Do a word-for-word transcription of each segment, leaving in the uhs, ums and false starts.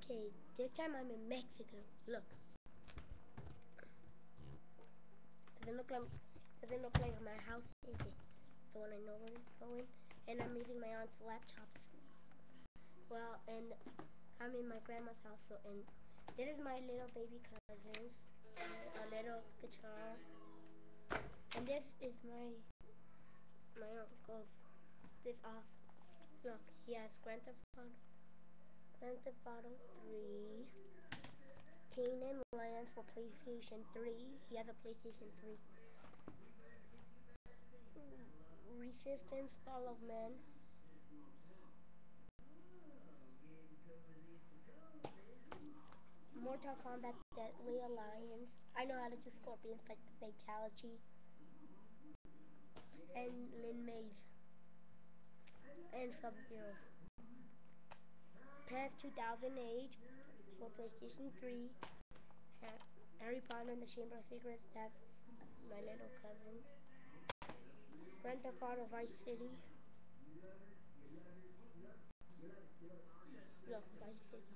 Okay, this time I'm in Mexico. Look. Doesn't look like doesn't look like my house, is it? The one I know where I'm going. And I'm using my aunt's laptops. Well, and I'm in my grandma's house, so, and this is my little baby cousins, a little guitar, and this is my my uncle's. This off. Look, he has Grand Theft Auto, Grand Theft Auto three, Canaan Lands for PlayStation three. He has a PlayStation three. Resistance, Fall of Man. Mortal Kombat Deadly Alliance. I know how to do Scorpion Fatality. And Lin Maze. And Sub-Zero. P E S two thousand eight for PlayStation three. Harry Potter and the Chamber of Secrets. That's my little cousins. Grand Theft Auto Vice City. Look, Vice City.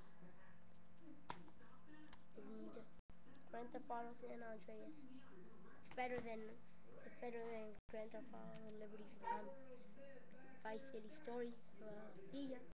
And Grand Theft Auto San Andreas. It's better than it's better than Grand Theft Auto Liberty um, Vice City Stories. Well, see ya.